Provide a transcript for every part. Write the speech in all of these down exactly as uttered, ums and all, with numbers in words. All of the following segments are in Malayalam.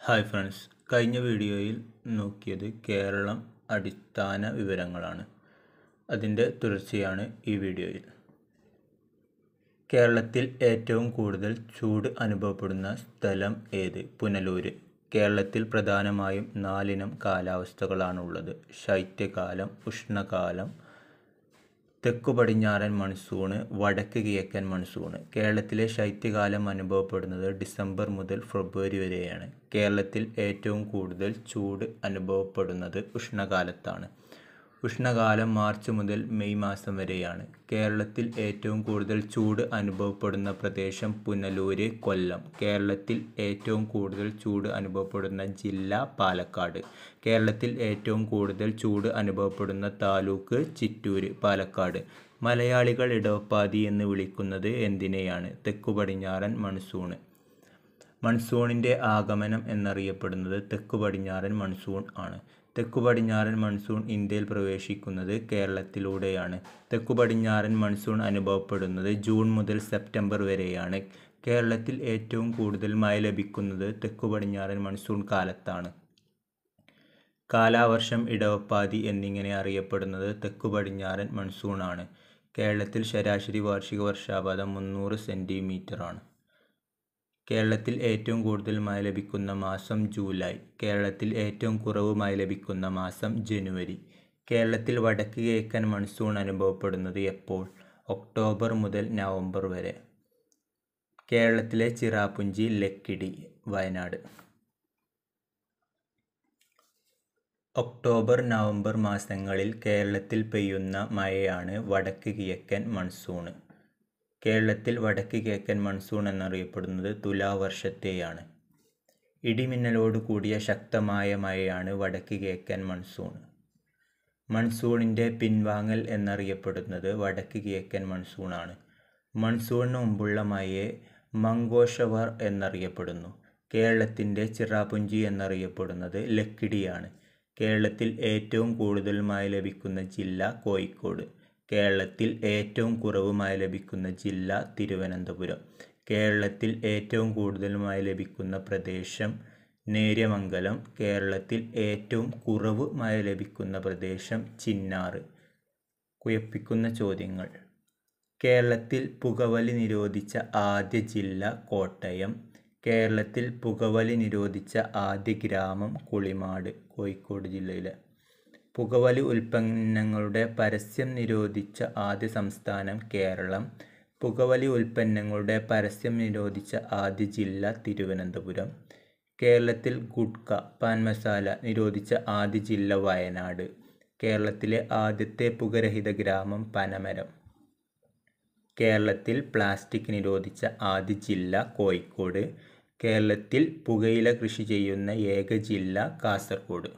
ഹായ് ഫ്രണ്ട്സ്, കഴിഞ്ഞ വീഡിയോയിൽ നോക്കിയത് കേരളം അടിസ്ഥാന വിവരങ്ങളാണ്. അതിൻ്റെ തുടർച്ചയാണ് ഈ വീഡിയോയിൽ. കേരളത്തിൽ ഏറ്റവും കൂടുതൽ ചൂട് അനുഭവപ്പെടുന്ന സ്ഥലം ഏത്? പുനലൂർ. കേരളത്തിൽ പ്രധാനമായും നാലിനം കാലാവസ്ഥകളാണുള്ളത്: ശൈത്യകാലം, ഉഷ്ണകാലം, തെക്കു പടിഞ്ഞാറൻ മൺസൂണ്, വടക്ക് കിഴക്കൻ മൺസൂണ്. കേരളത്തിലെ ശൈത്യകാലം അനുഭവപ്പെടുന്നത് ഡിസംബർ മുതൽ ഫെബ്രുവരി വരെയാണ്. കേരളത്തിൽ ഏറ്റവും കൂടുതൽ ചൂട് അനുഭവപ്പെടുന്നത് ഉഷ്ണകാലത്താണ്. ഉഷ്ണകാലം മാർച്ച് മുതൽ മെയ് മാസം വരെയാണ്. കേരളത്തിൽ ഏറ്റവും കൂടുതൽ ചൂട് അനുഭവപ്പെടുന്ന പ്രദേശം പുനലൂര്, കൊല്ലം. കേരളത്തിൽ ഏറ്റവും കൂടുതൽ ചൂട് അനുഭവപ്പെടുന്ന ജില്ല പാലക്കാട്. കേരളത്തിൽ ഏറ്റവും കൂടുതൽ ചൂട് അനുഭവപ്പെടുന്ന താലൂക്ക് ചിറ്റൂര്, പാലക്കാട്. മലയാളികൾ ഇടവപ്പാതി എന്ന് വിളിക്കുന്നത് എന്തിനെയാണ്? തെക്കു പടിഞ്ഞാറൻ മൺസൂണ്. മൺസൂണിൻ്റെ ആഗമനം എന്നറിയപ്പെടുന്നത് തെക്കു പടിഞ്ഞാറൻ മൺസൂൺ ആണ്. തെക്കു പടിഞ്ഞാറൻ മൺസൂൺ ഇന്ത്യയിൽ പ്രവേശിക്കുന്നത് കേരളത്തിലൂടെയാണ്. തെക്കു പടിഞ്ഞാറൻ മൺസൂൺ അനുഭവപ്പെടുന്നത് ജൂൺ മുതൽ സെപ്റ്റംബർ വരെയാണ്. കേരളത്തിൽ ഏറ്റവും കൂടുതൽ മഴ ലഭിക്കുന്നത് തെക്കു പടിഞ്ഞാറൻ മൺസൂൺ കാലത്താണ്. കാലാവർഷം, ഇടവപ്പാതി എന്നിങ്ങനെ അറിയപ്പെടുന്നത് തെക്കു പടിഞ്ഞാറൻ മൺസൂൺ ആണ്. കേരളത്തിൽ ശരാശരി വാർഷിക വർഷപാതം മുന്നൂറ് സെൻറ്റിമീറ്റർ ആണ്. കേരളത്തിൽ ഏറ്റവും കൂടുതൽ മഴ ലഭിക്കുന്ന മാസം ജൂലൈ. കേരളത്തിൽ ഏറ്റവും കുറവ് മഴ ലഭിക്കുന്ന മാസം ജനുവരി. കേരളത്തിൽ വടക്ക് കിഴക്കൻ മൺസൂൺ അനുഭവപ്പെടുന്നത് എപ്പോൾ? ഒക്ടോബർ മുതൽ നവംബർ വരെ. കേരളത്തിലെ ചിറാപുഞ്ചി, ലക്കിടി, വയനാട്. ഒക്ടോബർ നവംബർ മാസങ്ങളിൽ കേരളത്തിൽ പെയ്യുന്ന മഴയാണ് വടക്ക് കിഴക്കൻ മൺസൂണ്. കേരളത്തിൽ വടക്ക് കിഴക്കൻ മൺസൂൺ എന്നറിയപ്പെടുന്നത് തുലാവർഷത്തെയാണ്. ഇടിമിന്നലോട് കൂടിയ ശക്തമായ മഴയാണ് വടക്ക് കിഴക്കൻ മൺസൂൺ. മൺസൂണിൻ്റെ പിൻവാങ്ങൽ എന്നറിയപ്പെടുന്നത് വടക്ക് കിഴക്കൻ മൺസൂണാണ്. മൺസൂണിന് മുമ്പുള്ള മഴയെ മങ്കോഷവർ എന്നറിയപ്പെടുന്നു. കേരളത്തിൻ്റെ ചിറാപുഞ്ചി എന്നറിയപ്പെടുന്നത് ലക്കിടിയാണ്. കേരളത്തിൽ ഏറ്റവും കൂടുതൽ മഴ ലഭിക്കുന്ന ജില്ല കോഴിക്കോട്. കേരളത്തിൽ ഏറ്റവും കുറവ് മഴ ലഭിക്കുന്ന ജില്ല തിരുവനന്തപുരം. കേരളത്തിൽ ഏറ്റവും കൂടുതൽ മഴ ലഭിക്കുന്ന പ്രദേശം നേര്യമംഗലം. കേരളത്തിൽ ഏറ്റവും കുറവ് മഴ ലഭിക്കുന്ന പ്രദേശം ചിന്നാർ. കുഴപ്പിക്കുന്ന ചോദ്യങ്ങൾ: കേരളത്തിൽ പുകവലി നിരോധിച്ച ആദ്യ ജില്ല കോട്ടയം. കേരളത്തിൽ പുകവലി നിരോധിച്ച ആദ്യ ഗ്രാമം കുളിമാട്, കോഴിക്കോട് ജില്ലയിലെ. പുകവലി ഉൽപ്പന്നങ്ങളുടെ പരസ്യം നിരോധിച്ച ആദ്യ സംസ്ഥാനം കേരളം. പുകവലി ഉൽപ്പന്നങ്ങളുടെ പരസ്യം നിരോധിച്ച ആദ്യ ജില്ല തിരുവനന്തപുരം. കേരളത്തിൽ ഗുഡ്ക, പാൻ മസാല നിരോധിച്ച ആദ്യ ജില്ല വയനാട്. കേരളത്തിലെ ആദ്യത്തെ പുകരഹിത ഗ്രാമം പനമരം. കേരളത്തിൽ പ്ലാസ്റ്റിക് നിരോധിച്ച ആദ്യ ജില്ല കോഴിക്കോട്. കേരളത്തിൽ പുകയില കൃഷി ചെയ്യുന്ന ഏക ജില്ല കാസർഗോഡ്.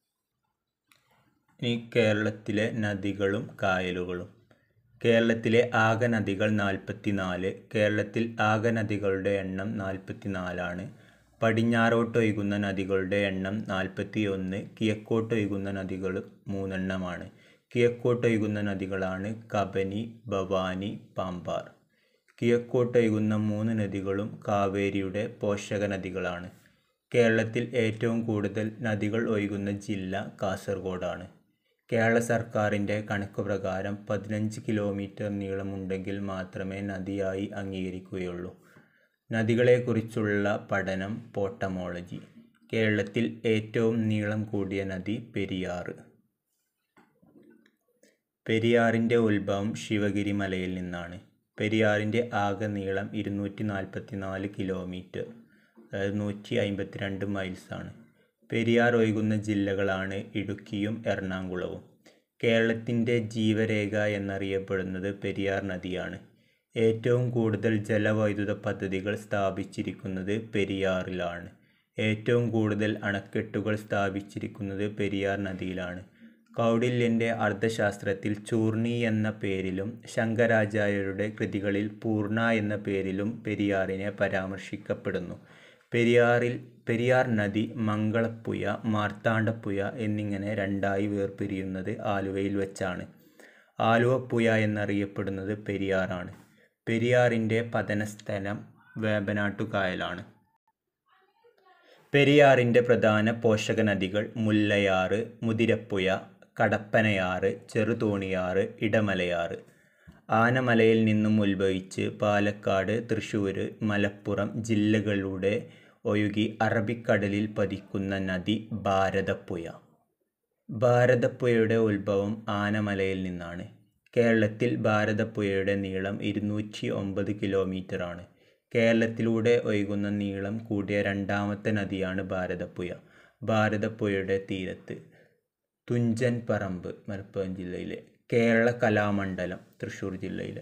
ഇനി കേരളത്തിലെ നദികളും കായലുകളും. കേരളത്തിലെ ആകെ നദികൾ നാൽപ്പത്തി നാല്. കേരളത്തിൽ ആകെ നദികളുടെ എണ്ണം നാൽപ്പത്തി നാലാണ്. പടിഞ്ഞാറോട്ടൊഴുകുന്ന നദികളുടെ എണ്ണം നാൽപ്പത്തി ഒന്ന്. കിഴക്കോട്ടൊഴുകുന്ന നദികൾ മൂന്നെണ്ണമാണ്. കിഴക്കോട്ടൊഴുകുന്ന നദികളാണ് കബനി, ഭവാനി, പാമ്പാർ. കിഴക്കോട്ടൊഴുകുന്ന മൂന്ന് നദികളും കാവേരിയുടെ പോഷക നദികളാണ്. കേരളത്തിൽ ഏറ്റവും കൂടുതൽ നദികൾ ഒഴുകുന്ന ജില്ല കാസർഗോഡാണ്. കേരള സർക്കാരിൻ്റെ കണക്ക് പ്രകാരം പതിനഞ്ച് കിലോമീറ്റർ നീളമുണ്ടെങ്കിൽ മാത്രമേ നദിയായി അംഗീകരിക്കുകയുള്ളൂ. നദികളെക്കുറിച്ചുള്ള പഠനം പോട്ടമോളജി. കേരളത്തിൽ ഏറ്റവും നീളം കൂടിയ നദി പെരിയാർ. പെരിയാറിൻ്റെ ഉത്ഭവം ശിവഗിരി മലയിൽ നിന്നാണ്. പെരിയാറിൻ്റെ ആകെ നീളം ഇരുന്നൂറ്റി നാൽപ്പത്തി നാല് കിലോമീറ്റർ, അതായത് നൂറ്റി അമ്പത്തി രണ്ട് മൈൽസാണ്. പെരിയാർ ഒഴുകുന്ന ജില്ലകളാണ് ഇടുക്കിയും എറണാകുളവും. കേരളത്തിൻ്റെ ജീവരേഖ എന്നറിയപ്പെടുന്നത് പെരിയാർ നദിയാണ്. ഏറ്റവും കൂടുതൽ ജലവൈദ്യുത പദ്ധതികൾ സ്ഥാപിച്ചിരിക്കുന്നത് പെരിയാറിലാണ്. ഏറ്റവും കൂടുതൽ അണക്കെട്ടുകൾ സ്ഥാപിച്ചിരിക്കുന്നത് പെരിയാർ നദിയിലാണ്. കൗടില്യൻ്റെ അർത്ഥശാസ്ത്രത്തിൽ ചൂർണി എന്ന പേരിലും ശങ്കരാചാര്യരുടെ കൃതികളിൽ പൂർണ്ണ എന്ന പേരിലും പെരിയാറിനെ പരാമർശിക്കപ്പെടുന്നു. പെരിയാറിൽ പെരിയാർ നദി മംഗളപ്പുഴ, മാർത്താണ്ഡപ്പുഴ എന്നിങ്ങനെ രണ്ടായി വേർപിരിയുന്നത് ആലുവയിൽ വെച്ചാണ്. ആലുവപ്പുഴ എന്നറിയപ്പെടുന്നത് പെരിയാറാണ്. പെരിയാറിൻ്റെ പതനസ്ഥലം വേമ്പനാട്ടുകായലാണ്. പെരിയാറിൻ്റെ പ്രധാന പോഷകനദികൾ മുല്ലയാറ്, മുതിരപ്പുഴ, കടപ്പനയാറ്, ചെറുതോണിയാറ്, ഇടമലയാറ്. ആനമലയിൽ നിന്നും ഉത്ഭവിച്ച് പാലക്കാട്, തൃശ്ശൂർ, മലപ്പുറം ജില്ലകളിലൂടെ ഒഴുകി അറബിക്കടലിൽ പതിക്കുന്ന നദി ഭാരതപ്പുഴ. ഭാരതപ്പുഴയുടെ ഉത്ഭവം ആനമലയിൽ നിന്നാണ്. കേരളത്തിൽ ഭാരതപ്പുഴയുടെ നീളം ഇരുന്നൂറ്റി ഒമ്പത് കിലോമീറ്ററാണ്. കേരളത്തിലൂടെ ഒഴുകുന്ന നീളം കൂടിയ രണ്ടാമത്തെ നദിയാണ് ഭാരതപ്പുഴ. ഭാരതപ്പുഴയുടെ തീരത്ത് തുഞ്ചൻ പറമ്പ് മലപ്പുറം ജില്ലയിലെ, കേരള കലാമണ്ഡലം തൃശ്ശൂർ ജില്ലയിലെ.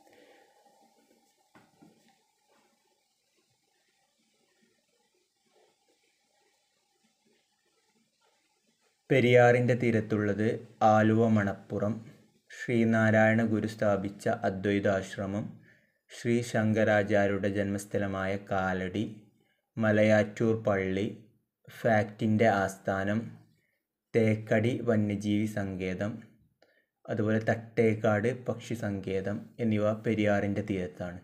പെരിയാറിൻ്റെ തീരത്തുള്ളത് ആലുവ മണപ്പുറം, ശ്രീനാരായണ ഗുരു സ്ഥാപിച്ച അദ്വൈതാശ്രമം, ശ്രീ ശങ്കരാചാര്യരുടെ ജന്മസ്ഥലമായ കാലടി, മലയാറ്റൂർ പള്ളി, ഫാക്റ്റിൻ്റെ ആസ്ഥാനം, തേക്കടി വന്യജീവി സങ്കേതം, അതുപോലെ തട്ടേക്കാട് പക്ഷി സങ്കേതം എന്നിവ പെരിയാറിൻ്റെ തീരത്താണ്.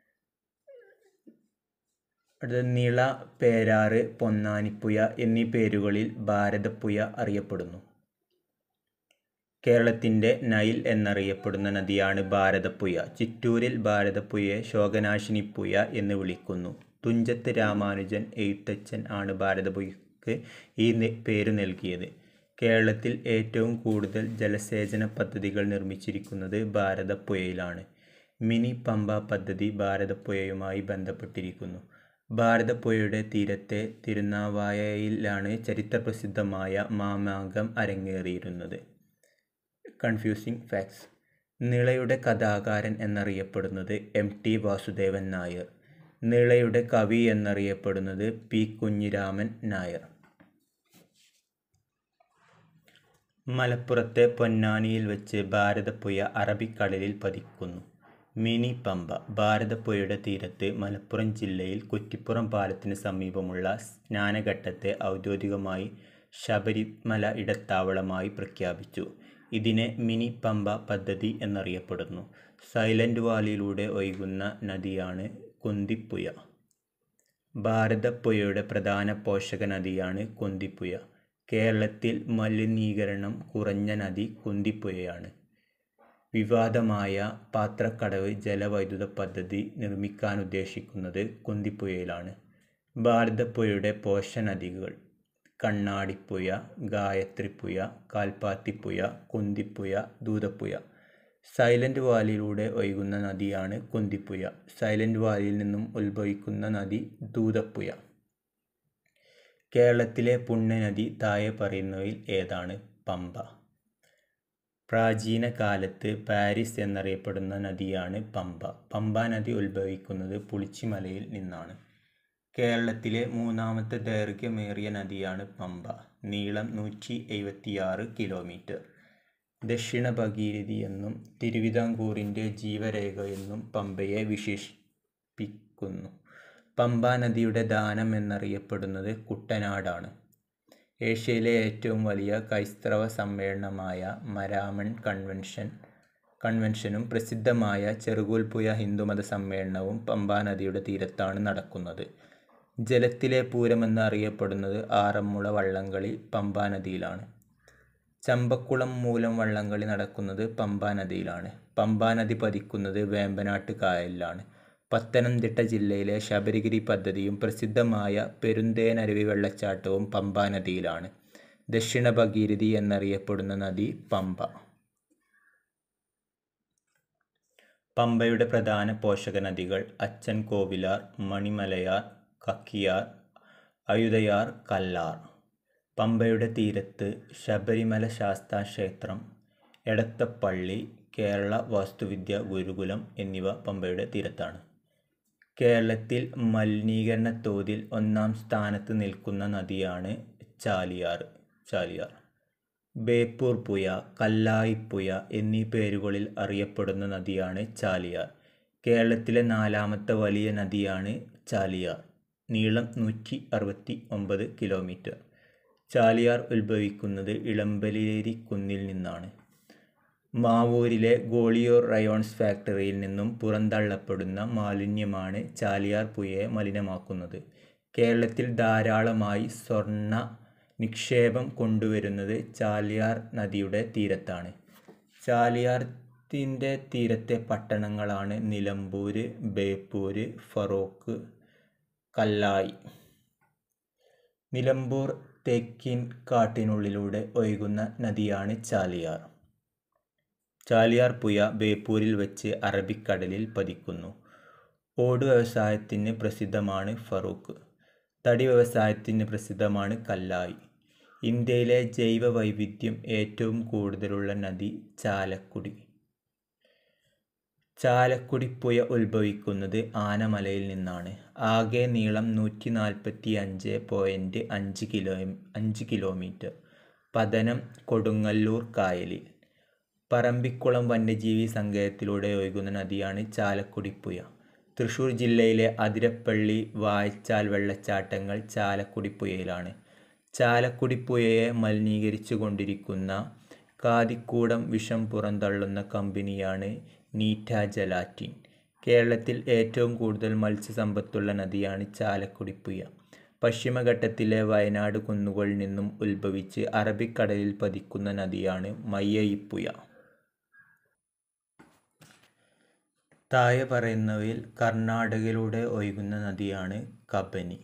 അടുത്തത് നിള, പേരാറ്, പൊന്നാനിപ്പുഴ എന്നീ പേരുകളിൽ ഭാരതപ്പുഴ അറിയപ്പെടുന്നു. കേരളത്തിൻ്റെ നൈൽ എന്നറിയപ്പെടുന്ന നദിയാണ് ഭാരതപ്പുഴ. ചിറ്റൂരിൽ ഭാരതപ്പുഴയെ ശോകനാശിനിപ്പുഴ എന്ന് വിളിക്കുന്നു. തുഞ്ചത്ത് രാമാനുജൻ എഴുത്തച്ഛൻ ആണ് ഭാരതപ്പുഴയ്ക്ക് ഈ പേരു നൽകിയത്. കേരളത്തിൽ ഏറ്റവും കൂടുതൽ ജലസേചന പദ്ധതികൾ നിർമ്മിച്ചിരിക്കുന്നത് ഭാരതപ്പുഴയിലാണ്. മിനി പമ്പ പദ്ധതി ഭാരതപ്പുഴയുമായി ബന്ധപ്പെട്ടിരിക്കുന്നു. ഭാരതപ്പുഴയുടെ തീരത്തെ തിരുനാവായയിലാണ് ചരിത്രപ്രസിദ്ധമായ മാമാങ്കം അരങ്ങേറിയിരുന്നത്. Confusing facts. നിളയുടെ കഥാകാരൻ എന്നറിയപ്പെടുന്നത് എം ടി വാസുദേവൻ നായർ. നിളയുടെ കവി എന്നറിയപ്പെടുന്നത് പി കുഞ്ഞിരാമൻ നായർ. മലപ്പുറത്തെ പൊന്നാനിയിൽ വെച്ച് ഭാരതപ്പുഴ അറബിക്കടലിൽ പതിക്കുന്നു. മിനി പമ്പ. ഭാരതപ്പുഴയുടെ തീരത്ത് മലപ്പുറം ജില്ലയിൽ കുറ്റിപ്പുറം പാലത്തിന് സമീപമുള്ള സ്നാനഘട്ടത്തെ ഔദ്യോഗികമായി ശബരിമല ഇടത്താവളമായി പ്രഖ്യാപിച്ചു. ഇതിനെ മിനി പമ്പ പദ്ധതി എന്നറിയപ്പെടുന്നു. സൈലന്റ് വാലിയിലൂടെ ഒഴുകുന്ന നദിയാണ് കുന്തിപ്പുഴ. ഭാരതപ്പുഴയുടെ പ്രധാന പോഷക നദിയാണ് കുന്തിപ്പുഴ. കേരളത്തിൽ മലിനീകരണം കുറഞ്ഞ നദി കുന്തിപ്പുഴയാണ്. വിവാദമായ പാത്രക്കടവ് ജലവൈദ്യുത പദ്ധതി നിർമ്മിക്കാനുദ്ദേശിക്കുന്നത് കുന്തിപ്പുഴയിലാണ്. ഭാരതപ്പുഴയുടെ പോഷകനദികൾ കണ്ണാടിപ്പുഴ, ഗായത്രിപ്പുഴ, കാൽപ്പാത്തിപ്പുഴ, കുന്തിപ്പുഴ, ദൂതപ്പുഴ. സൈലന്റ് വാലിയിലൂടെ ഒഴുകുന്ന നദിയാണ് കുന്തിപ്പുഴ. സൈലന്റ് വാലിയിൽ നിന്നും ഉത്ഭവിക്കുന്ന നദി ദൂതപ്പുഴ. കേരളത്തിലെ പുണ്യനദി താഴെ പറയുന്നവയിൽ ഏതാണ്? പമ്പ. പ്രാചീന കാലത്ത് പാരീസ് എന്നറിയപ്പെടുന്ന നദിയാണ് പമ്പ. പമ്പാ നദി ഉത്ഭവിക്കുന്നത് പുളിച്ചിമലയിൽ നിന്നാണ്. കേരളത്തിലെ മൂന്നാമത്തെ ദൈർഘ്യമേറിയ നദിയാണ് പമ്പ. നീളം നൂറ്റി എഴുപത്തിയാറ് കിലോമീറ്റർ. ദക്ഷിണ ഭഗീരഥി എന്നും തിരുവിതാംകൂറിൻ്റെ ജീവരേഖ എന്നും പമ്പയെ വിശേഷിപ്പിക്കുന്നു. പമ്പാ നദിയുടെ ദാനം എന്നറിയപ്പെടുന്നത് കുട്ടനാടാണ്. ഏഷ്യയിലെ ഏറ്റവും വലിയ ക്രൈസ്തവ സമ്മേളനമായ മരാമൺ കൺവെൻഷൻ കൺവെൻഷനും പ്രസിദ്ധമായ ചെറുകോൽപ്പുഴ ഹിന്ദുമത സമ്മേളനവും പമ്പാ നദിയുടെ തീരത്താണ് നടക്കുന്നത്. ജലത്തിലെ പൂരമെന്ന് അറിയപ്പെടുന്നത് ആറന്മുള വള്ളംകളി പമ്പാ നദിയിലാണ്. ചമ്പക്കുളം മൂലം വള്ളംകളി നടക്കുന്നത് പമ്പാ നദിയിലാണ്. പമ്പാ നദി പതിക്കുന്നത് വേമ്പനാട്ട് കായലിലാണ്. പത്തനംതിട്ട ജില്ലയിലെ ശബരിഗിരി പദ്ധതിയും പ്രസിദ്ധമായ പെരുന്തേനരുവി വെള്ളച്ചാട്ടവും പമ്പാ നദിയിലാണ്. ദക്ഷിണ ഭഗീരഥി എന്നറിയപ്പെടുന്ന നദി പമ്പ. പമ്പയുടെ പ്രധാന പോഷക നദികൾ അച്ചൻ കോവിലാർ, മണിമലയാർ, കക്കിയാർ, അയുതയാർ, കല്ലാർ. പമ്പയുടെ തീരത്ത് ശബരിമല ശാസ്താ ക്ഷേത്രം, എടത്തപ്പള്ളി, കേരള വാസ്തുവിദ്യാ ഗുരുകുലം എന്നിവ പമ്പയുടെ തീരത്താണ്. കേരളത്തിൽ മലിനീകരണ തോതിൽ ഒന്നാം സ്ഥാനത്ത് നിൽക്കുന്ന നദിയാണ് ചാലിയാർ ചാലിയാർ ബേപ്പൂർ പുഴ, കല്ലായിപ്പുഴ എന്നീ പേരുകളിൽ അറിയപ്പെടുന്ന നദിയാണ് ചാലിയാർ. കേരളത്തിലെ നാലാമത്തെ വലിയ നദിയാണ് ചാലിയാർ. നീളം നൂറ്റി അറുപത്തി ഒമ്പത് കിലോമീറ്റർ. ചാലിയാർ ഉത്ഭവിക്കുന്നത് ഇളമ്പലേരി കുന്നിൽ നിന്നാണ്. മാവൂരിലെ ഗോളിയോർ റയോൺസ് ഫാക്ടറിയിൽ നിന്നും പുറന്തള്ളപ്പെടുന്ന മാലിന്യമാണ് ചാലിയാർ പുഴയെ മലിനമാക്കുന്നത്. കേരളത്തിൽ ധാരാളമായി സ്വർണ്ണ നിക്ഷേപം കൊണ്ടുവരുന്നത് ചാലിയാർ നദിയുടെ തീരത്താണ്. ചാലിയാറിൻ്റെ തീരത്തെ പട്ടണങ്ങളാണ് നിലമ്പൂർ, ബേപ്പൂർ, ഫറോക്ക്, കല്ലായി. നിലമ്പൂർ തേക്കിൻകാട്ടിനുള്ളിലൂടെ ഒഴുകുന്ന നദിയാണ് ചാലിയാർ. ചാലിയാർ പുഴ ബേപ്പൂരിൽ വെച്ച് അറബിക്കടലിൽ പതിക്കുന്നു. ഓട് വ്യവസായത്തിന് പ്രസിദ്ധമാണ് ഫറോക്ക്. തടി വ്യവസായത്തിന് പ്രസിദ്ധമാണ് കല്ലായി. ഇന്ത്യയിലെ ജൈവ വൈവിധ്യം ഏറ്റവും കൂടുതലുള്ള നദി ചാലക്കുടി. ചാലക്കുടി പുഴ ഉത്ഭവിക്കുന്നത് ആനമലയിൽ നിന്നാണ്. ആകെ നീളം നൂറ്റി നാൽപ്പത്തി അഞ്ച് പോയിൻറ്റ് അഞ്ച് കിലോ അഞ്ച് കിലോമീറ്റർ. പതനം കൊടുങ്ങല്ലൂർ കായലിൽ. പറമ്പിക്കുളം വന്യജീവി സങ്കേതത്തിലൂടെ ഒഴുകുന്ന നദിയാണ് ചാലക്കുടി പുഴ. തൃശ്ശൂർ ജില്ലയിലെ അതിരപ്പള്ളി വാഴച്ചാൽ വെള്ളച്ചാട്ടങ്ങൾ ചാലക്കുടി പുഴയിലാണ്. ചാലക്കുടി പുഴയെ മലിനീകരിച്ചു കൊണ്ടിരിക്കുന്ന കാതിക്കൂടം വിഷം പുറന്തള്ളുന്ന കമ്പനിയാണ് നീറ്റ ജലാറ്റിൻ. കേരളത്തിൽ ഏറ്റവും കൂടുതൽ മത്സ്യസമ്പത്തുള്ള നദിയാണ് ചാലക്കുടി പുഴ. പശ്ചിമഘട്ടത്തിലെ വയനാട് കുന്നുകളിൽ നിന്നും ഉത്ഭവിച്ച് അറബിക്കടലിൽ പതിക്കുന്ന നദിയാണ് മയ്യഴിപ്പുഴ. താഴെ പറയുന്നവയിൽ കർണാടകയിലൂടെ ഒഴുകുന്ന നദിയാണ് കബനി.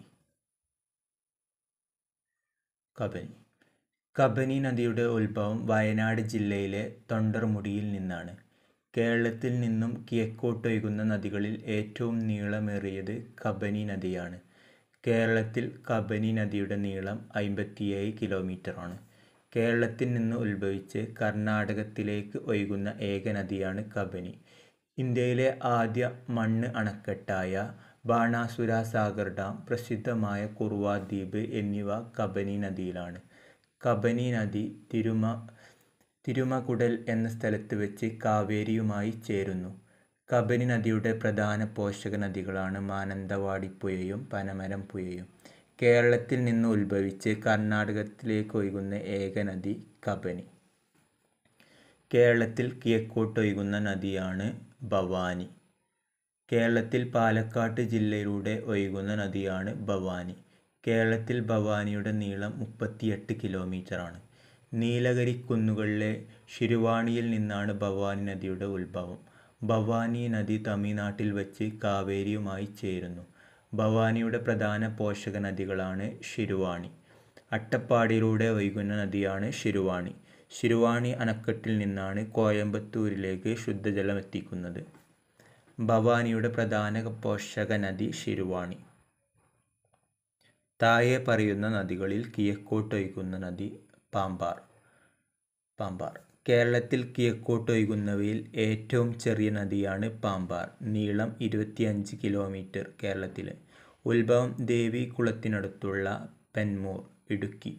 കബനി കബനി നദിയുടെ ഉത്ഭവം വയനാട് ജില്ലയിലെ തൊണ്ടർമുടിയിൽ നിന്നാണ്. കേരളത്തിൽ നിന്നും കിഴക്കോട്ടൊഴുകുന്ന നദികളിൽ ഏറ്റവും നീളമേറിയത് കബനി നദിയാണ്. കേരളത്തിൽ കബനി നദിയുടെ നീളം അമ്പത്തിയേഴ് കിലോമീറ്ററാണ്. കേരളത്തിൽ നിന്ന് ഉത്ഭവിച്ച് കർണാടകത്തിലേക്ക് ഒഴുകുന്ന ഏക നദിയാണ് കബനി. ഇന്ത്യയിലെ ആദ്യ മണ്ണ് അണക്കെട്ടായ ബാണാസുര സാഗർ ഡാം, പ്രസിദ്ധമായ കുറുവ ദ്വീപ് എന്നിവ കബനി നദിയിലാണ്. കബനി നദി തിരുമ തിരുമകുടൽ എന്ന സ്ഥലത്ത് വെച്ച് കാവേരിയുമായി ചേരുന്നു. കബനി നദിയുടെ പ്രധാന പോഷക നദികളാണ് മാനന്തവാടി പുഴയും പനമരം പുഴയും. കേരളത്തിൽ നിന്ന് ഉത്ഭവിച്ച് കർണാടകത്തിലേക്ക് ഒഴുകുന്ന ഏക നദി കബനി. കേരളത്തിൽ കിഴക്കോട്ടൊഴുകുന്ന നദിയാണ് ഭവാനി. കേരളത്തിൽ പാലക്കാട് ജില്ലയിലൂടെ ഒഴുകുന്ന നദിയാണ് ഭവാനി. കേരളത്തിൽ ഭവാനിയുടെ നീളം മുപ്പത്തിയെട്ട് കിലോമീറ്ററാണ്. നീലഗിരി കുന്നുകളിലെ ശിരുവാണിയിൽ നിന്നാണ് ഭവാനി നദിയുടെ ഉത്ഭവം. ഭവാനി നദി തമിഴ്നാട്ടിൽ വച്ച് കാവേരിയുമായി ചേരുന്നു. ഭവാനിയുടെ പ്രധാന പോഷക നദികളാണ് ശിരുവാണി. അട്ടപ്പാടിയിലൂടെ ഒഴുകുന്ന നദിയാണ് ശിരുവാണി. ശിരുവാണി അണക്കെട്ടിൽ നിന്നാണ് കോയമ്പത്തൂരിലേക്ക് ശുദ്ധജലം എത്തിക്കുന്നത്. ഭവാനിയുടെ പ്രധാന പോഷക നദി ശിരുവാണി. താഴെ പറയുന്ന നദികളിൽ കിഴക്കോട്ടൊഴുകുന്ന നദി പാമ്പാർ. പാമ്പാർ കേരളത്തിൽ കിഴക്കോട്ടൊഴുകുന്നവയിൽ ഏറ്റവും ചെറിയ നദിയാണ് പാമ്പാർ. നീളം ഇരുപത്തിയഞ്ച് കിലോമീറ്റർ. കേരളത്തിലെ ഉത്ഭവം ദേവികുളത്തിനടുത്തുള്ള പെന്മൂർ, ഇടുക്കി.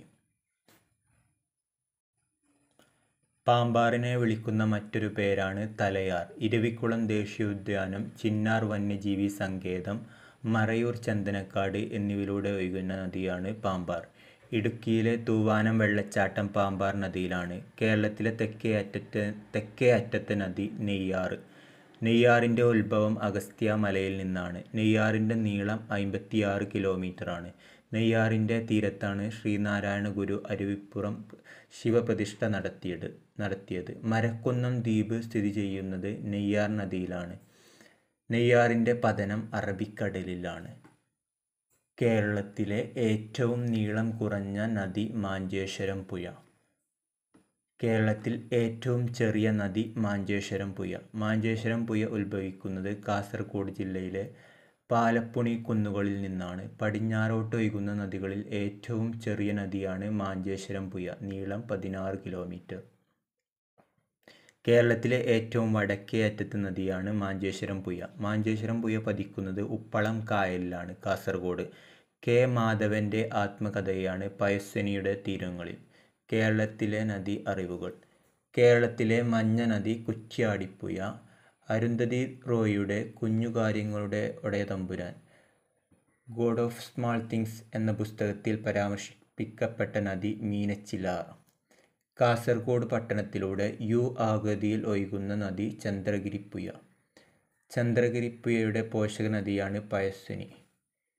പാമ്പാറിനെ വിളിക്കുന്ന മറ്റൊരു പേരാണ് തലയാർ. ഇരവിക്കുളം ദേശീയോദ്യാനം, ചിന്നാർ വന്യജീവി സങ്കേതം, മറയൂർ ചന്ദനക്കാട് എന്നിവയിലൂടെ ഒഴുകുന്ന നദിയാണ് പാമ്പാർ. ഇടുക്കിയിലെ തൂവാനം വെള്ളച്ചാട്ടം പാമ്പാർ നദിയിലാണ്. കേരളത്തിലെ തെക്കേ അറ്റത്തെ തെക്കേ അറ്റത്തെ നദി നെയ്യാർ. നെയ്യാറിൻ്റെ ഉത്ഭവം അഗസ്ത്യ മലയിൽ നിന്നാണ്. നെയ്യാറിൻ്റെ നീളം അമ്പത്തിയാറ് കിലോമീറ്ററാണ്. നെയ്യാറിൻ്റെ തീരത്താണ് ശ്രീനാരായണ ഗുരു അരുവിപ്പുറം ശിവപ്രതിഷ്ഠ നടത്തിയത് നടത്തിയത് മരക്കുന്നം ദ്വീപ് സ്ഥിതി ചെയ്യുന്നത് നെയ്യാർ നദിയിലാണ്. നെയ്യാറിൻ്റെ പതനം അറബിക്കടലിലാണ്. കേരളത്തിലെ ഏറ്റവും നീളം കുറഞ്ഞ നദി മാഞ്ചേശ്വരം പുഴ. കേരളത്തിൽ ഏറ്റവും ചെറിയ നദി മാഞ്ചേശ്വരം പുഴ. മാഞ്ചേശ്വരം പുഴ ഉത്ഭവിക്കുന്നത് കാസർഗോഡ് ജില്ലയിലെ പാലപ്പുണി കുന്നുകളിൽ നിന്നാണ്. പടിഞ്ഞാറോട്ട് ഒഴുകുന്ന നദികളിൽ ഏറ്റവും ചെറിയ നദിയാണ് മാഞ്ചേശ്വരം പുഴ. നീളം പതിനാറ് കിലോമീറ്റർ. കേരളത്തിലെ ഏറ്റവും വടക്കേ അറ്റത്തെ നദിയാണ് മാഞ്ചേശ്വരം പുഴ. മാഞ്ചേശ്വരം പുഴ പതിക്കുന്നത് ഉപ്പളം കായലിലാണ്, കാസർഗോഡ്. കെ മാധവൻ്റെ ആത്മകഥയാണ് പയസ്വിനിയുടെ തീരങ്ങളിൽ. കേരളത്തിലെ നദി അറിവുകൾ. കേരളത്തിലെ മഞ്ഞ നദി കുറ്റ്യാടിപ്പുഴ. അരുന്ധതി റോയിയുടെ കുഞ്ഞുകാര്യങ്ങളുടെ ഒടയതമ്പുരാൻ, ഗോഡ് ഓഫ് സ്മാൾ തിങ്സ് എന്ന പുസ്തകത്തിൽ പരാമർശിപ്പിക്കപ്പെട്ട നദി മീനച്ചിലാർ. കാസർഗോഡ് പട്ടണത്തിലൂടെ യു ആകൃതിയിൽ ഒഴുകുന്ന നദി ചന്ദ്രഗിരിപ്പുഴ. ചന്ദ്രഗിരിപ്പുഴയുടെ പോഷക നദിയാണ് പയസ്വിനി.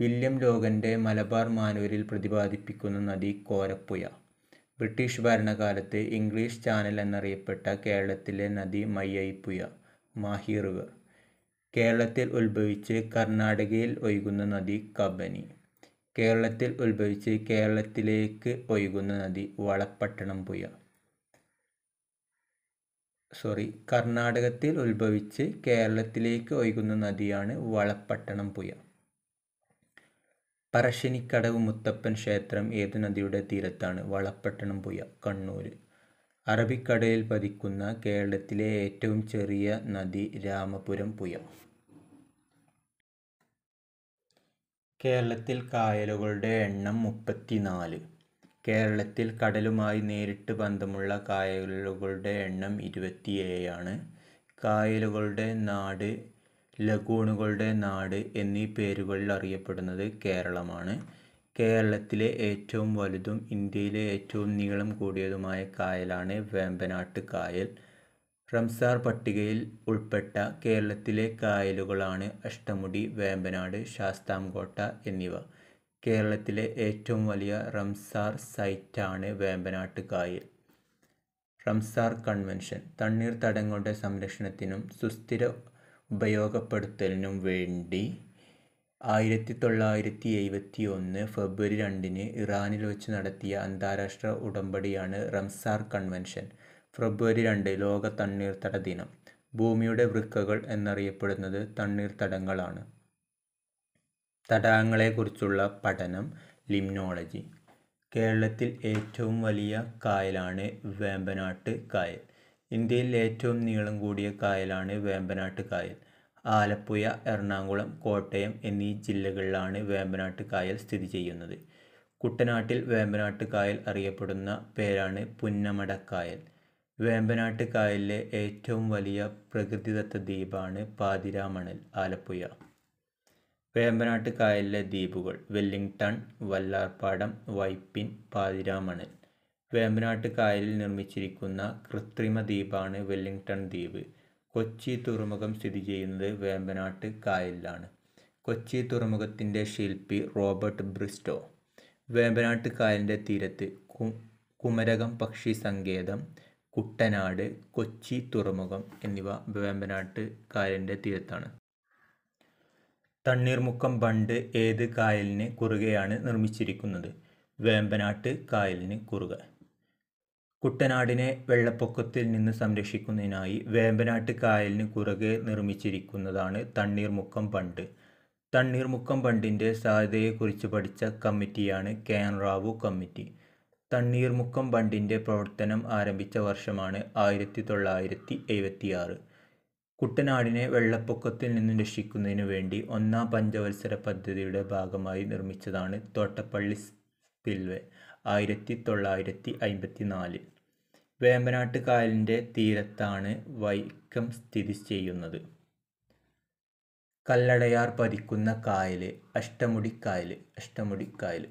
വില്യം ലോഗൻ്റെ മലബാർ മാനുവലിൽ പ്രതിപാദിപ്പിക്കുന്ന നദി കോരപ്പുഴ. ബ്രിട്ടീഷ് ഭരണകാലത്ത് ഇംഗ്ലീഷ് ചാനൽ എന്നറിയപ്പെട്ട കേരളത്തിലെ നദി മയ്യഴിപ്പുഴ, മാഹി റിവർ. കേരളത്തിൽ ഉത്ഭവിച്ച് കർണാടകയിൽ ഒഴുകുന്ന നദി കബനി. കേരളത്തിൽ ഉത്ഭവിച്ച് കേരളത്തിലേക്ക് ഒഴുകുന്ന നദി വളപട്ടണം പുഴ. സോറി കർണാടകത്തിൽ ഉത്ഭവിച്ച് കേരളത്തിലേക്ക് ഒഴുകുന്ന നദിയാണ് വളപട്ടണം പുഴ. പറശ്ശിനിക്കടവ് മുത്തപ്പൻ ക്ഷേത്രം ഏതു നദിയുടെ തീരത്താണ്? വളപട്ടണം പുഴ, കണ്ണൂർ. അറബിക്കടലിൽ പതിക്കുന്ന കേരളത്തിലെ ഏറ്റവും ചെറിയ നദി രാമപുരം പുഴ. കേരളത്തിൽ കായലുകളുടെ എണ്ണം മുപ്പത്തിനാല്. കേരളത്തിൽ കടലുമായി നേരിട്ട് ബന്ധമുള്ള കായലുകളുടെ എണ്ണം ഇരുപത്തിയേഴാണ്. കായലുകളുടെ നാട്, ലഗൂണുകളുടെ നാട് എന്നീ പേരുകളിൽ അറിയപ്പെടുന്നത് കേരളമാണ്. കേരളത്തിലെ ഏറ്റവും വലുതും ഇന്ത്യയിലെ ഏറ്റവും നീളം കൂടിയതുമായ കായലാണ് വേമ്പനാട്ട് കായൽ. റംസാർ പട്ടികയിൽ ഉൾപ്പെട്ട കേരളത്തിലെ കായലുകളാണ് അഷ്ടമുടി, വേമ്പനാട്, ശാസ്താംകോട്ട എന്നിവ. കേരളത്തിലെ ഏറ്റവും വലിയ റംസാർ സൈറ്റാണ് വേമ്പനാട്ട് കായൽ. റംസാർ കൺവെൻഷൻ തണ്ണീർത്തടങ്ങളുടെ സംരക്ഷണത്തിനും സുസ്ഥിര ഉപയോഗപ്പെടുത്തലിനും വേണ്ടി ആയിരത്തി തൊള്ളായിരത്തി എഴുപത്തി ഒന്ന് ഫെബ്രുവരി രണ്ടിന് ഇറാനിൽ വെച്ച് നടത്തിയ അന്താരാഷ്ട്ര ഉടമ്പടിയാണ് റംസാർ കൺവെൻഷൻ. ഫെബ്രുവരി രണ്ട് ലോക തണ്ണീർത്തട ദിനം. ഭൂമിയുടെ വൃക്കകൾ എന്നറിയപ്പെടുന്നത് തണ്ണീർത്തടങ്ങളാണ്. തടാകങ്ങളെക്കുറിച്ചുള്ള പഠനം ലിംനോളജി. കേരളത്തിൽ ഏറ്റവും വലിയ കായലാണ് വേമ്പനാട്ട് കായൽ. ഇന്ത്യയിൽ ഏറ്റവും നീളം കൂടിയ കായലാണ് വേമ്പനാട്ട് കായൽ. ആലപ്പുഴ, എറണാകുളം, കോട്ടയം എന്നീ ജില്ലകളിലാണ് വേമ്പനാട്ട് കായൽ സ്ഥിതി ചെയ്യുന്നത്. കുട്ടനാട്ടിൽ വേമ്പനാട്ട് കായൽ അറിയപ്പെടുന്ന പേരാണ് പുന്നമടക്കായൽ. വേമ്പനാട്ട് കായലിലെ ഏറ്റവും വലിയ പ്രകൃതിദത്ത ദ്വീപാണ് പാതിരാമണൽ, ആലപ്പുഴ. വേമ്പനാട്ട് കായലിലെ ദ്വീപുകൾ വെല്ലിംഗ്ടൺ, വല്ലാർപാടം, വൈപ്പിൻ, പാതിരാമണൽ. വേമ്പനാട്ട് കായലിൽ നിർമ്മിച്ചിരിക്കുന്ന കൃത്രിമ ദ്വീപാണ് വെല്ലിംഗ്ടൺ ദ്വീപ്. കൊച്ചി തുറമുഖം സ്ഥിതി ചെയ്യുന്നത് വേമ്പനാട്ട് കായലിലാണ്. കൊച്ചി തുറമുഖത്തിൻ്റെ ശില്പി റോബർട്ട് ബ്രിസ്റ്റോ. വേമ്പനാട്ട് കായലിൻ്റെ തീരത്ത് കുമരകം പക്ഷി സങ്കേതം, കുട്ടനാട്, കൊച്ചി തുറമുഖം എന്നിവ വേമ്പനാട്ട് കായലിൻ്റെ തീരത്താണ്. തണ്ണീർമുക്കം ബണ്ട് ഏത് കായലിന് കുറുകെയാണ് നിർമ്മിച്ചിരിക്കുന്നത്? വേമ്പനാട്ട് കായലിന് കുറുകെ. കുട്ടനാടിനെ വെള്ളപ്പൊക്കത്തിൽ നിന്ന് സംരക്ഷിക്കുന്നതിനായി വേമ്പനാട്ട് കായലിന് കുറുകെ നിർമ്മിച്ചിരിക്കുന്നതാണ് തണ്ണീർമുക്കം ബണ്ട്. തണ്ണീർമുക്കം ബണ്ടിൻ്റെ സാധ്യതയെക്കുറിച്ച് പഠിച്ച കമ്മിറ്റിയാണ് K N Rao committee. Thanneermukkam ബണ്ടിൻ്റെ പ്രവർത്തനം ആരംഭിച്ച വർഷമാണ് ആയിരത്തി തൊള്ളായിരത്തി എഴുപത്തിയാറ്. കുട്ടനാടിനെ വെള്ളപ്പൊക്കത്തിൽ നിന്ന് രക്ഷിക്കുന്നതിനു വേണ്ടി ഒന്നാം പഞ്ചവത്സര പദ്ധതിയുടെ ഭാഗമായി നിർമ്മിച്ചതാണ് തോട്ടപ്പള്ളി സ്പിൽവേ ആയിരത്തി തൊള്ളായിരത്തി അമ്പത്തി നാലിൽ. വേമ്പനാട്ട് കായലിൻ്റെ തീരത്താണ് വൈക്കം സ്ഥിതി ചെയ്യുന്നത്. കല്ലടയാർ പതിക്കുന്ന കായൽ അഷ്ടമുടിക്കായൽ, അഷ്ടമുടിക്കായൽ.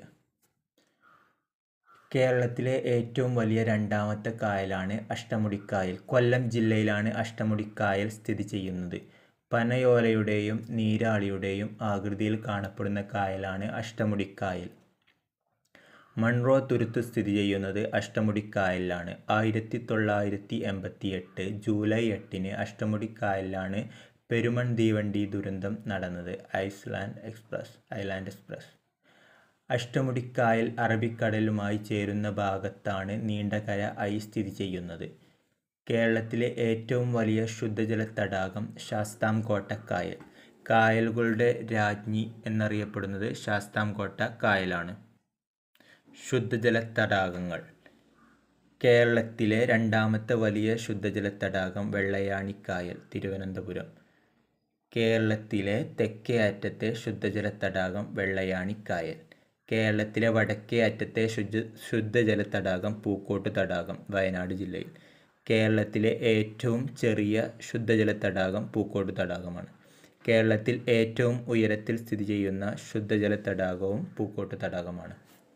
കേരളത്തിലെ ഏറ്റവും വലിയ രണ്ടാമത്തെ കായലാണ് അഷ്ടമുടിക്കായൽ. കൊല്ലം ജില്ലയിലാണ് അഷ്ടമുടിക്കായൽ സ്ഥിതി ചെയ്യുന്നത്. പനയോലയുടെയും നീരാളിയുടെയും ആകൃതിയിൽ കാണപ്പെടുന്ന കായലാണ് അഷ്ടമുടിക്കായൽ. മൺറോ തുരുത്ത് സ്ഥിതി ചെയ്യുന്നത് അഷ്ടമുടിക്കായലിലാണ്. ആയിരത്തി തൊള്ളായിരത്തി എൺപത്തി എട്ട് ജൂലൈ എട്ടിന് അഷ്ടമുടിക്കായലിലാണ് പെരുമൺ തീവണ്ടി ദുരന്തം നടന്നത്. Iceland express island express. അഷ്ടമുടിക്കായൽ അറബിക്കടലുമായി ചേരുന്ന ഭാഗത്താണ് നീണ്ടകര ഐ സ്ഥിതി ചെയ്യുന്നത്. കേരളത്തിലെ ഏറ്റവും വലിയ ശുദ്ധജല തടാകം ശാസ്താംകോട്ട കായൽ. കായലുകളുടെ രാജ്ഞി എന്നറിയപ്പെടുന്നത് ശാസ്താംകോട്ട കായലാണ്. ശുദ്ധജല തടാകങ്ങൾ. കേരളത്തിലെ രണ്ടാമത്തെ വലിയ ശുദ്ധജല തടാകം വെള്ളയാണിക്കായൽ, തിരുവനന്തപുരം. കേരളത്തിലെ തെക്കേ അറ്റത്തെ ശുദ്ധജല തടാകം വെള്ളയാണിക്കായൽ. കേരളത്തിലെ വടക്കേ അറ്റത്തെ ശുദ്ധ ശുദ്ധജല തടാകം പൂക്കോട്ട് തടാകം, വയനാട് ജില്ലയിൽ. കേരളത്തിലെ ഏറ്റവും ചെറിയ ശുദ്ധജല തടാകം പൂക്കോട്ട് തടാകമാണ്. കേരളത്തിൽ ഏറ്റവും ഉയരത്തിൽ സ്ഥിതി ചെയ്യുന്ന ശുദ്ധജല തടാകവും പൂക്കോട്ട് തടാകമാണ്.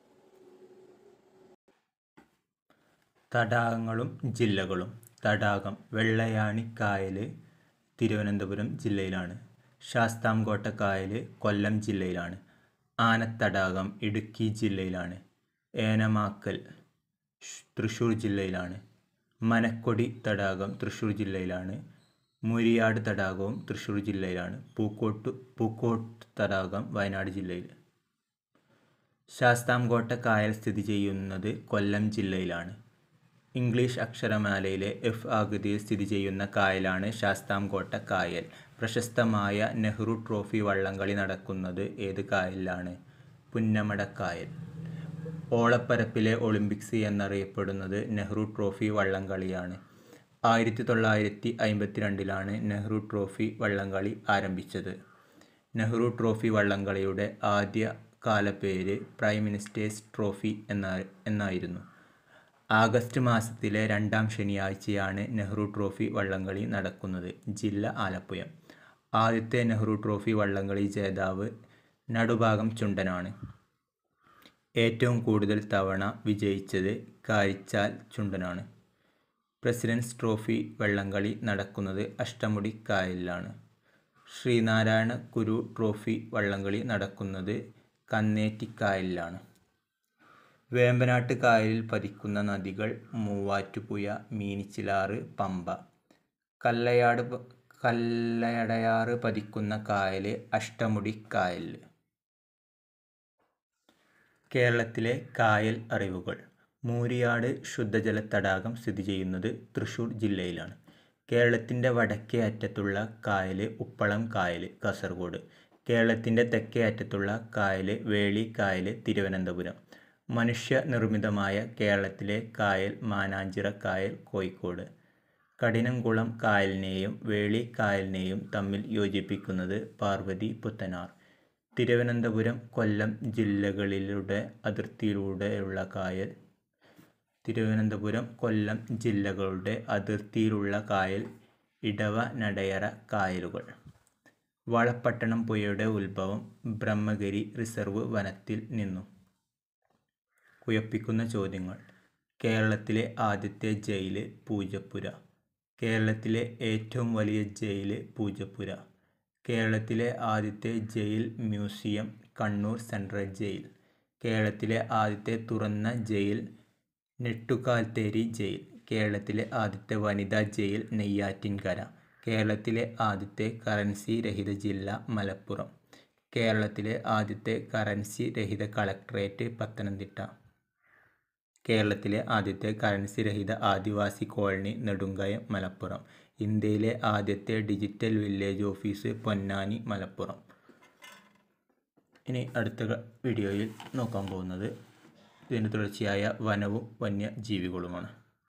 തടാകങ്ങളും ജില്ലകളും. തടാകം വെള്ളയാണിക്കായൽ തിരുവനന്തപുരം ജില്ലയിലാണ്. ശാസ്താംകോട്ട കായൽ കൊല്ലം ജില്ലയിലാണ്. ആനത്തടാകം ഇടുക്കി ജില്ലയിലാണ്. ഏനമാക്കൽ തൃശ്ശൂർ ജില്ലയിലാണ്. മനക്കൊടി തടാകം തൃശ്ശൂർ ജില്ലയിലാണ്. മുരിയാട് തടാകവും തൃശ്ശൂർ ജില്ലയിലാണ്. പൂക്കോട്ട് പൂക്കോട്ട് തടാകം വയനാട് ജില്ലയിൽ. ശാസ്താംകോട്ട കായൽ സ്ഥിതി ചെയ്യുന്നത് കൊല്ലം ജില്ലയിലാണ്. ഇംഗ്ലീഷ് അക്ഷരമാലയിലെ എഫ് ആകൃതിയിൽ സ്ഥിതി ചെയ്യുന്ന കായലാണ് ശാസ്താംകോട്ട കായൽ. പ്രശസ്തമായ നെഹ്റു ട്രോഫി വള്ളംകളി നടക്കുന്നത് ഏത് കായലിലാണ്? പുന്നമടക്കായൽ. ഓളപ്പരപ്പിലെ ഒളിമ്പിക്സ് എന്നറിയപ്പെടുന്നത് നെഹ്റു ട്രോഫി വള്ളംകളിയാണ്. ആയിരത്തി തൊള്ളായിരത്തി അമ്പത്തിരണ്ടിലാണ് നെഹ്റു ട്രോഫി വള്ളംകളി ആരംഭിച്ചത്. നെഹ്റു ട്രോഫി വള്ളംകളിയുടെ ആദ്യ കാലപ്പേര് പ്രൈം മിനിസ്റ്റേഴ്സ് ട്രോഫി എന്ന എന്നായിരുന്നു. ആഗസ്റ്റ് മാസത്തിലെ രണ്ടാം ശനിയാഴ്ചയാണ് നെഹ്റു ട്രോഫി വള്ളംകളി നടക്കുന്നത്. ജില്ല ആലപ്പുഴ. ആദ്യത്തെ നെഹ്റു ട്രോഫി വള്ളംകളി ജേതാവ് നടുഭാഗം ചുണ്ടനാണ്. ഏറ്റവും കൂടുതൽ തവണ വിജയിച്ചത് കാരിച്ചാൽ ചുണ്ടനാണ്. പ്രസിഡൻസ് ട്രോഫി വള്ളംകളി നടക്കുന്നത് അഷ്ടമുടി കായലിലാണ്. ശ്രീനാരായണ ഗുരു ട്രോഫി വള്ളംകളി നടക്കുന്നത് കന്നേറ്റിക്കായലിലാണ്. വേമ്പനാട്ട് കായലിൽ പതിക്കുന്ന നദികൾ മൂവാറ്റുപുഴ, മീനച്ചിലാറ്, പമ്പ. കല്ലയാട് കല്ലടയാറ് പതിക്കുന്ന കായൽ അഷ്ടമുടി കായൽ. കേരളത്തിലെ കായൽ അറിവുകൾ. മൂരിയാട് ശുദ്ധജല തടാകം സ്ഥിതി ചെയ്യുന്നത് തൃശ്ശൂർ ജില്ലയിലാണ്. കേരളത്തിൻ്റെ വടക്കേ അറ്റത്തുള്ള കായൽ ഉപ്പളം കായൽ, കാസർഗോഡ്. കേരളത്തിൻ്റെ തെക്കേ അറ്റത്തുള്ള കായൽ വേളി കായൽ, തിരുവനന്തപുരം. മനുഷ്യ നിർമ്മിതമായ കേരളത്തിലെ കായൽ മാനാഞ്ചിറ കായൽ, കോഴിക്കോട്. കഠിനംകുളം കായലിനെയും വേളി കായലിനെയും തമ്മിൽ യോജിപ്പിക്കുന്നത് പാർവതി പുത്തനാർ. തിരുവനന്തപുരം കൊല്ലം ജില്ലകളിലൂടെ അതിർത്തിയിലൂടെയുള്ള കായൽ തിരുവനന്തപുരം കൊല്ലം ജില്ലകളുടെ അതിർത്തിയിലുള്ള കായൽ ഇടവനടയറ കായലുകൾ. വളപട്ടണം പുഴയുടെ ഉത്ഭവം ബ്രഹ്മഗിരി റിസർവ് വനത്തിൽ നിന്നു. കുഴപ്പിക്കുന്ന ചോദ്യങ്ങൾ. കേരളത്തിലെ ആദ്യത്തെ ജയിൽ പൂജപ്പുര. കേരളത്തിലെ ഏറ്റവും വലിയ ജയിൽ പൂജപ്പുര. കേരളത്തിലെ ആദ്യത്തെ jail museum Kannur central jail. കേരളത്തിലെ ആദ്യത്തെ തുറന്ന ജയിൽ നെട്ടുകാൽത്തേരി ജയിൽ. കേരളത്തിലെ ആദ്യത്തെ വനിതാ ജയിൽ നെയ്യാറ്റിൻകര. കേരളത്തിലെ ആദ്യത്തെ കറൻസി രഹിത ജില്ല മലപ്പുറം. കേരളത്തിലെ ആദ്യത്തെ കറൻസി രഹിത കളക്ടറേറ്റ് പത്തനംതിട്ട. കേരളത്തിലെ ആദ്യത്തെ കറൻസി രഹിത ആദിവാസി കോളനി നെടുങ്കയം, മലപ്പുറം. ഇന്ത്യയിലെ ആദ്യത്തെ digital village office Ponnani, Malappuram. ഇനി അടുത്ത വീഡിയോയിൽ നോക്കാൻ പോകുന്നത് ഇതിന് തുടർച്ചയായ വനവും വന്യജീവികളുമാണ്.